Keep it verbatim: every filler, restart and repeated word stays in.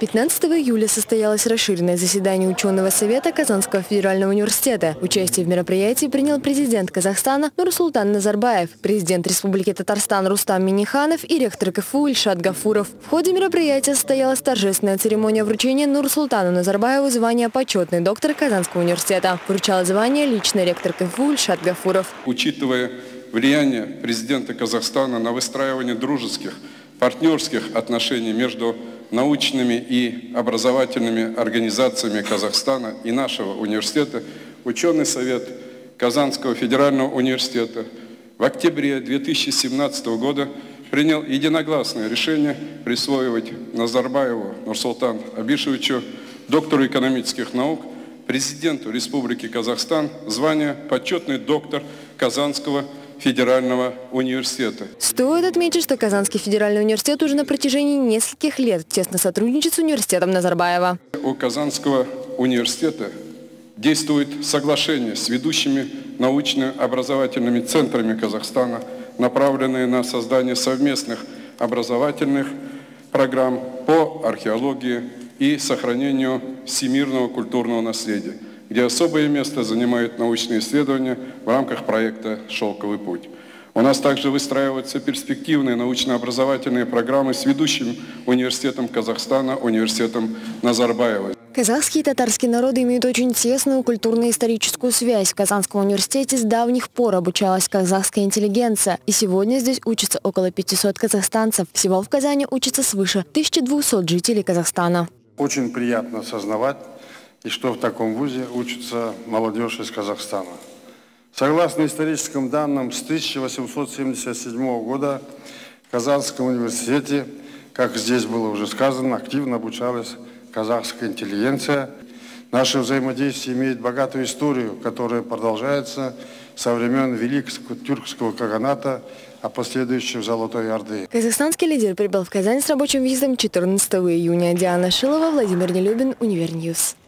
пятнадцатого июля состоялось расширенное заседание ученого совета Казанского федерального университета. Участие в мероприятии принял президент Казахстана Нурсултан Назарбаев, президент Республики Татарстан Рустам Минниханов и ректор КФУ Ильшат Гафуров. В ходе мероприятия состоялась торжественная церемония вручения Нурсултану Назарбаеву звания почетный доктор Казанского университета. Вручал звание лично ректор КФУ Ильшат Гафуров. Учитывая влияние президента Казахстана на выстраивание дружеских, партнерских отношений между научными и образовательными организациями Казахстана и нашего университета, ученый совет Казанского федерального университета в октябре две тысячи семнадцатого года принял единогласное решение присвоивать Назарбаеву Нурсултану Абишевичу, доктору экономических наук, президенту Республики Казахстан, звание почетный доктор Казанского федерального университета. Стоит отметить, что Казанский федеральный университет уже на протяжении нескольких лет тесно сотрудничает с университетом Назарбаева. У Казанского университета действует соглашение с ведущими научно-образовательными центрами Казахстана, направленные на создание совместных образовательных программ по археологии и сохранению всемирного культурного наследия, где особое место занимают научные исследования в рамках проекта «Шелковый путь». У нас также выстраиваются перспективные научно-образовательные программы с ведущим университетом Казахстана, университетом Назарбаева. Казахские и татарские народы имеют очень тесную культурно-историческую связь. В Казанском университете с давних пор обучалась казахская интеллигенция. И сегодня здесь учатся около пятисот казахстанцев. Всего в Казани учатся свыше тысячи двухсот жителей Казахстана. Очень приятно осознавать, и что в таком вузе учится молодежь из Казахстана. Согласно историческим данным, с тысяча восемьсот семьдесят седьмого года в Казанском университете, как здесь было уже сказано, активно обучалась казахская интеллигенция. Наше взаимодействие имеет богатую историю, которая продолжается со времен Великого тюркского каганата, а последующей Золотой Орды. Казахстанский лидер прибыл в Казань с рабочим визитом четырнадцатого июня. Диана Шилова, Владимир Нелюбин, Универньюз.